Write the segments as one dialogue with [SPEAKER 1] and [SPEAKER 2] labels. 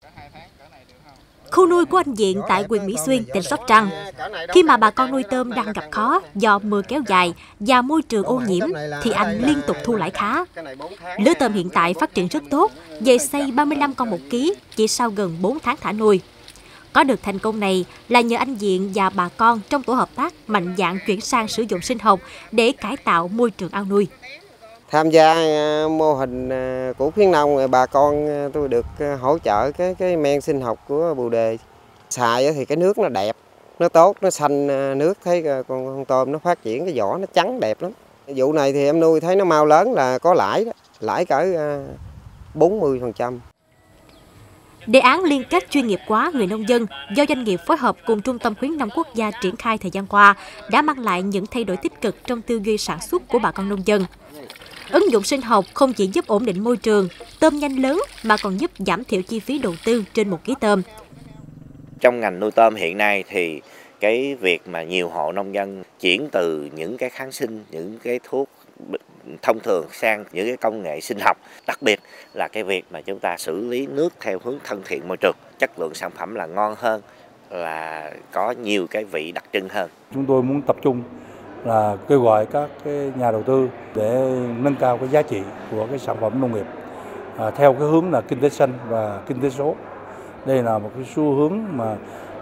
[SPEAKER 1] Khu nuôi của anh Diện tại huyện Mỹ Xuyên, tỉnh Sóc Trăng. Khi mà bà con nuôi tôm đang gặp khó do mưa kéo dài và môi trường ô nhiễm, thì anh liên tục thu lãi khá. Lứa tôm hiện tại phát triển rất tốt, về xây 35 con một ký chỉ sau gần 4 tháng thả nuôi. Có được thành công này là nhờ anh Diện và bà con trong tổ hợp tác mạnh dạn chuyển sang sử dụng sinh học để cải tạo môi trường ao nuôi.
[SPEAKER 2] Tham gia mô hình của khuyến nông, bà con tôi được hỗ trợ cái men sinh học của Bồ Đề. Xài thì cái nước nó đẹp, nó tốt, nó xanh nước, thấy con tôm nó phát triển, cái vỏ nó trắng đẹp lắm. Vụ này thì em nuôi thấy nó mau lớn là có lãi đó, lãi cỡ 40%.
[SPEAKER 1] Đề án liên kết chuyên nghiệp hóa người nông dân do doanh nghiệp phối hợp cùng Trung tâm Khuyến nông Quốc gia triển khai thời gian qua đã mang lại những thay đổi tích cực trong tư duy sản xuất của bà con nông dân. Ứng dụng sinh học không chỉ giúp ổn định môi trường, tôm nhanh lớn mà còn giúp giảm thiểu chi phí đầu tư trên 1 kg tôm.
[SPEAKER 3] Trong ngành nuôi tôm hiện nay thì cái việc mà nhiều hộ nông dân chuyển từ những cái kháng sinh, những cái thuốc thông thường sang những cái công nghệ sinh học, đặc biệt là cái việc mà chúng ta xử lý nước theo hướng thân thiện môi trường, chất lượng sản phẩm là ngon hơn, là có nhiều cái vị đặc trưng hơn.
[SPEAKER 4] Chúng tôi muốn tập trung là kêu gọi các cái nhà đầu tư để nâng cao cái giá trị của cái sản phẩm nông nghiệp theo cái hướng là kinh tế xanh và kinh tế số. Đây là một cái xu hướng mà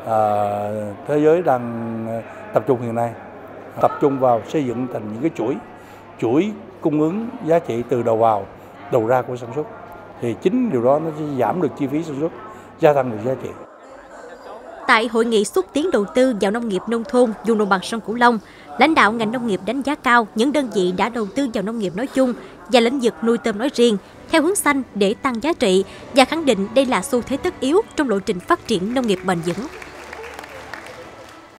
[SPEAKER 4] thế giới đang tập trung hiện nay, tập trung vào xây dựng thành những cái chuỗi cung ứng giá trị từ đầu vào, đầu ra của sản xuất. Thì chính điều đó nó sẽ giảm được chi phí sản xuất, gia tăng được giá trị.
[SPEAKER 1] Tại hội nghị xúc tiến đầu tư vào nông nghiệp nông thôn vùng đồng bằng sông Cửu Long, lãnh đạo ngành nông nghiệp đánh giá cao những đơn vị đã đầu tư vào nông nghiệp nói chung và lĩnh vực nuôi tôm nói riêng theo hướng xanh để tăng giá trị và khẳng định đây là xu thế tất yếu trong lộ trình phát triển nông nghiệp bền vững.